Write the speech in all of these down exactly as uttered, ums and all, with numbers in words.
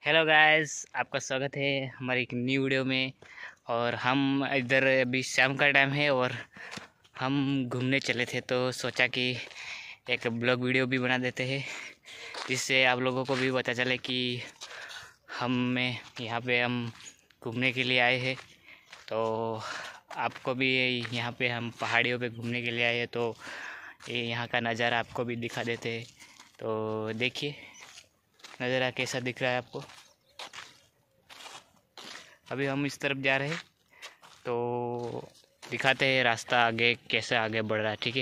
Hello guys, आपका स्वागत है हमारी एक न्यू वीडियो में। और हम इधर अभी शाम का टाइम है और हम घूमने चले थे, तो सोचा कि एक ब्लॉग वीडियो भी बना देते हैं, जिससे आप लोगों को भी पता चले कि हम में यहाँ पे हम घूमने के लिए आए हैं। तो आपको भी यहाँ पे हम पहाड़ियों पे घूमने के लिए आए हैं, तो ये यहाँ का नज़ारा आपको भी दिखा देते हैं। तो देखिए नज़ारा कैसा दिख रहा है आपको। अभी हम इस तरफ जा रहे हैं, तो दिखाते हैं रास्ता आगे कैसे आगे बढ़ रहा है। ठीक है।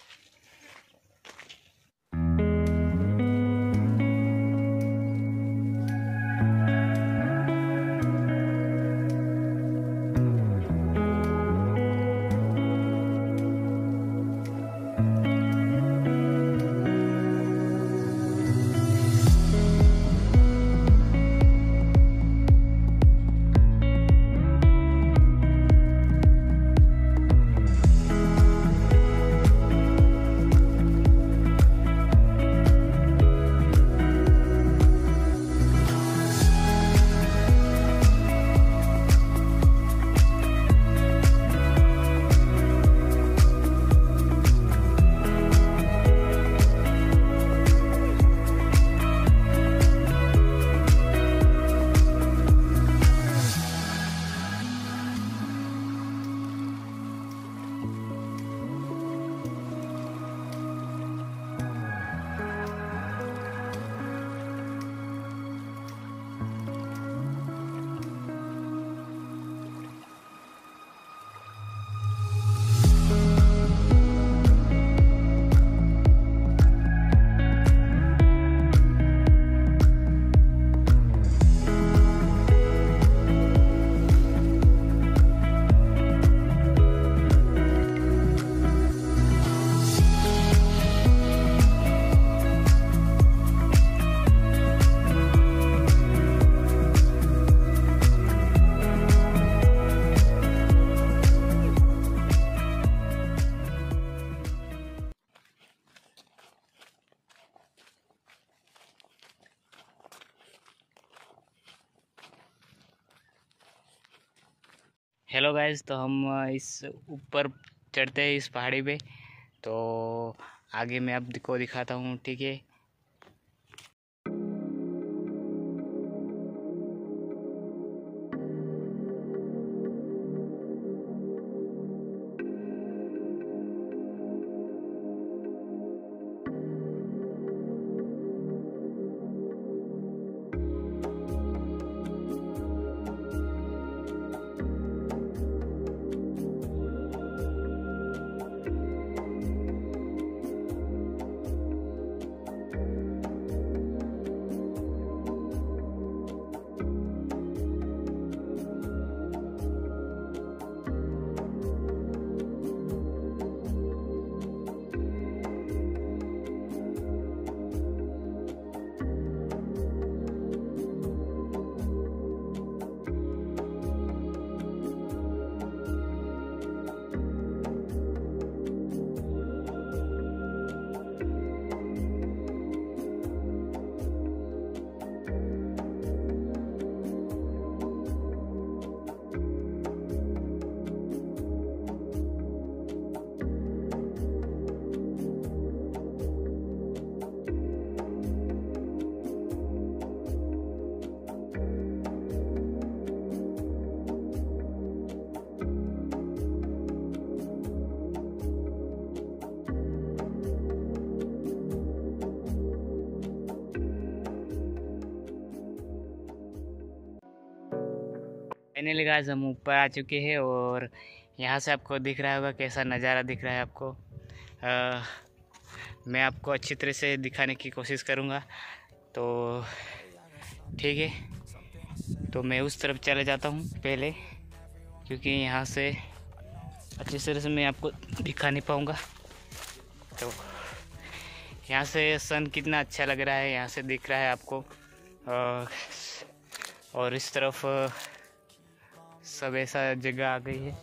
हेलो गाइस, तो हम इस ऊपर चढ़ते हैं इस पहाड़ी पे, तो आगे मैं आपको दिखाता हूँ। ठीक है। फाइनली गाइस हम ऊपर आ चुके हैं और यहाँ से आपको दिख रहा होगा कैसा नज़ारा दिख रहा है आपको। आ, मैं आपको अच्छी तरह से दिखाने की कोशिश करूँगा। तो ठीक है, तो मैं उस तरफ चले जाता हूँ पहले, क्योंकि यहाँ से अच्छी तरह से मैं आपको दिखा नहीं पाऊँगा। तो यहाँ से सन कितना अच्छा लग रहा है, यहाँ से दिख रहा है आपको। आ, और इस तरफ सब ऐसा जगह आ गई है।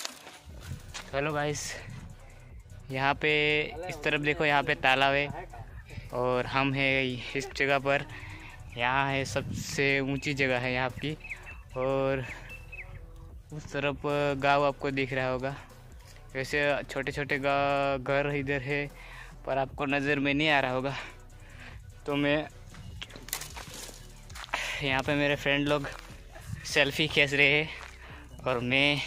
हेलो गाइस, यहाँ पे इस तरफ देखो, यहाँ पे तालाब है और हम हैं इस जगह पर। यहाँ है सबसे ऊंची जगह है यहाँ की, और उस तरफ गांव आपको दिख रहा होगा। वैसे छोटे छोटे घर इधर है पर आपको नज़र में नहीं आ रहा होगा। तो मैं यहाँ पे मेरे फ्रेंड लोग सेल्फी खींच रहे हैं और मैं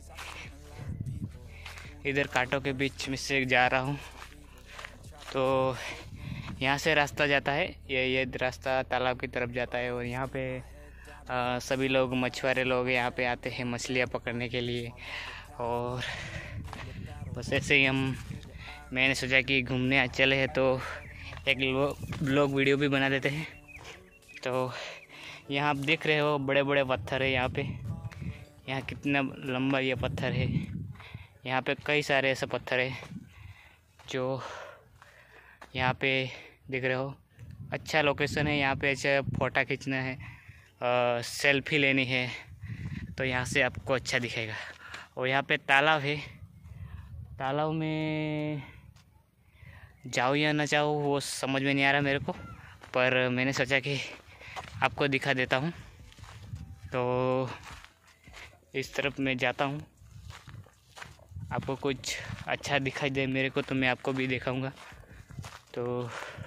इधर कांटों के बीच में से जा रहा हूँ। तो यहाँ से रास्ता जाता है, ये ये रास्ता तालाब की तरफ जाता है। और यहाँ पे आ, सभी लोग मछुआरे लोग यहाँ पे आते हैं मछलियाँ पकड़ने के लिए। और बस ऐसे ही हम मैंने सोचा कि घूमने आज चले हैं तो एक ब्लॉग वीडियो भी बना देते हैं। तो यहाँ आप देख रहे हो बड़े बड़े पत्थर है यहाँ पे। यहाँ कितना लंबा ये पत्थर है। यहाँ पे कई सारे ऐसे पत्थर है जो यहाँ पे दिख रहे हो। अच्छा लोकेशन है यहाँ पे, ऐसे फ़ोटो खींचना है, आ, सेल्फी लेनी है तो यहाँ से आपको अच्छा दिखेगा। और यहाँ पे तालाब है, तालाब में जाओ या ना जाओ वो समझ में नहीं आ रहा मेरे को, पर मैंने सोचा कि आपको दिखा देता हूँ। तो इस तरफ मैं जाता हूँ, आपको कुछ अच्छा दिखाई दे मेरे को तो मैं आपको भी दिखाऊंगा। तो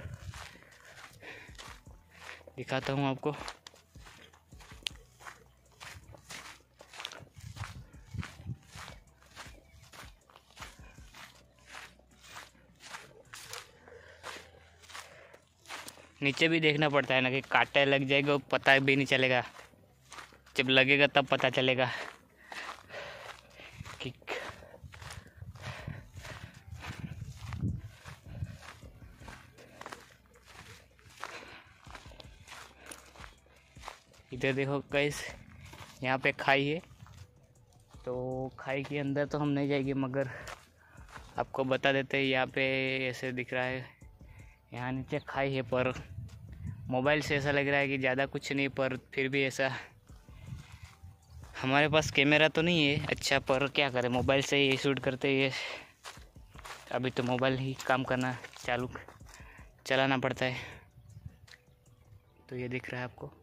दिखाता हूँ आपको। नीचे भी देखना पड़ता है ना कि कांटे लग जाएगा पता भी नहीं चलेगा, जब लगेगा तब पता चलेगा कि इधर देखो गाइस, यहाँ पे खाई है। तो खाई के अंदर तो हम नहीं जाएंगे मगर आपको बता देते हैं यहाँ पे ऐसे दिख रहा है। यहाँ नीचे खाई है पर मोबाइल से ऐसा लग रहा है कि ज़्यादा कुछ नहीं, पर फिर भी ऐसा हमारे पास कैमरा तो नहीं है अच्छा, पर क्या करें मोबाइल से ही शूट करते ये। अभी तो मोबाइल ही काम करना चालू चलाना पड़ता है। तो ये दिख रहा है आपको।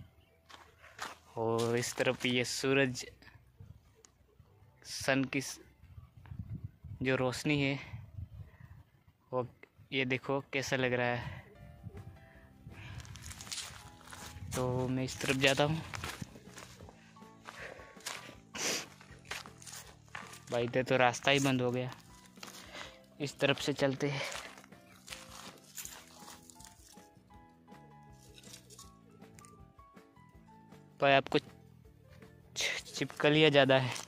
और इस तरफ ये सूरज सन की जो रोशनी है वो ये देखो कैसा लग रहा है। तो मैं इस तरफ जाता हूँ। भाई इधर तो रास्ता ही बंद हो गया, इस तरफ से चलते हैं। पर आपको छिपकलियाँ ज़्यादा है।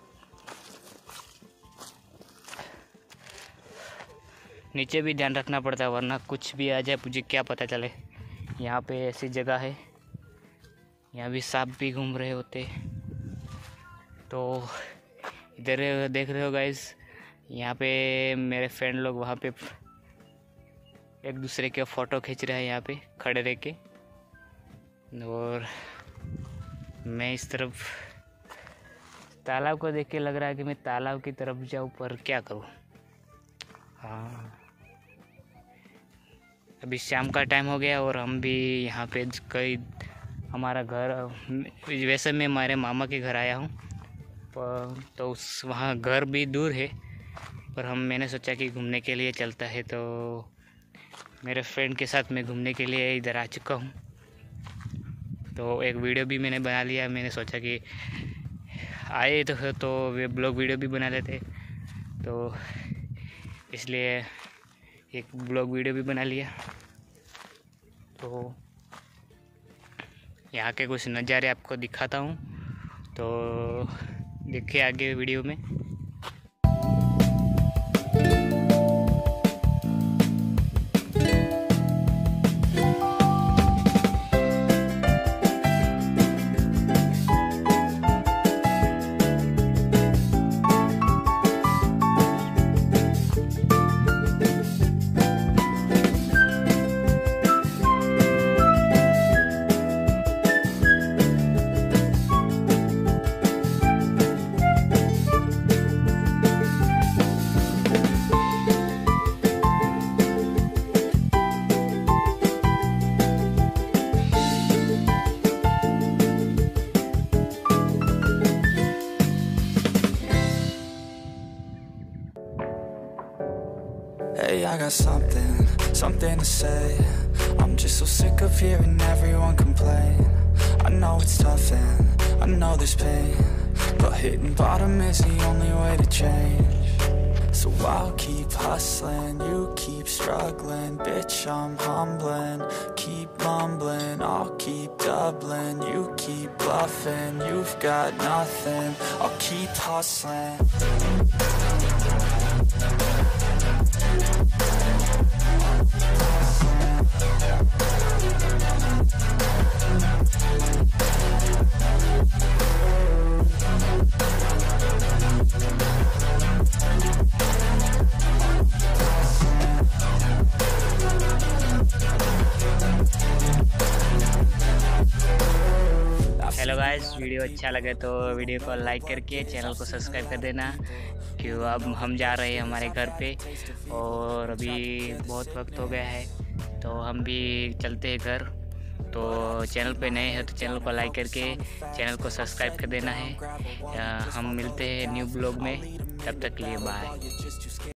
नीचे भी ध्यान रखना पड़ता है वरना कुछ भी आ जाए मुझे क्या पता चले। यहाँ पे ऐसी जगह है, यहाँ भी सांप भी घूम रहे होते। तो इधर देख रहे हो गाइस, यहाँ पे मेरे फ्रेंड लोग वहाँ पे एक दूसरे के फ़ोटो खींच रहे हैं यहाँ पे खड़े रह के। और मैं इस तरफ तालाब को देख के लग रहा है कि मैं तालाब की तरफ जाऊँ, पर क्या करूँ। हाँ अभी शाम का टाइम हो गया और हम भी यहाँ पे कई हमारा घर, वैसे मैं हमारे मामा के घर आया हूँ पर तो उस वहाँ घर भी दूर है, पर हम मैंने सोचा कि घूमने के लिए चलता है। तो मेरे फ्रेंड के साथ मैं घूमने के लिए इधर आ चुका हूँ। तो एक वीडियो भी मैंने बना लिया, मैंने सोचा कि आए तो तो वे ब्लॉग वीडियो भी बना लेते, तो इसलिए एक ब्लॉग वीडियो भी बना लिया। तो यहाँ के कुछ नज़ारे आपको दिखाता हूँ, तो देखिए आगे वीडियो में। got something, something to say. I'm just so sick of hearing everyone complain. I know it's tough and I know there's pain, but hitting bottom is the only way to change. So I'll keep hustling, you keep struggling. Bitch, I'm humbling, keep mumbling. I'll keep doubling, you keep bluffing. You've got nothing, I'll keep hustling. Hello guys, video अच्छा लगे तो video को like करके channel को subscribe कर देना। क्यों अब हम जा रहे हैं हमारे घर पे और अभी बहुत वक्त हो गया है तो हम भी चलते हैं घर। तो चैनल पे नए हैं तो चैनल को लाइक करके चैनल को सब्सक्राइब कर देना है। हम मिलते हैं न्यू ब्लॉग में, तब तक के लिए बाय।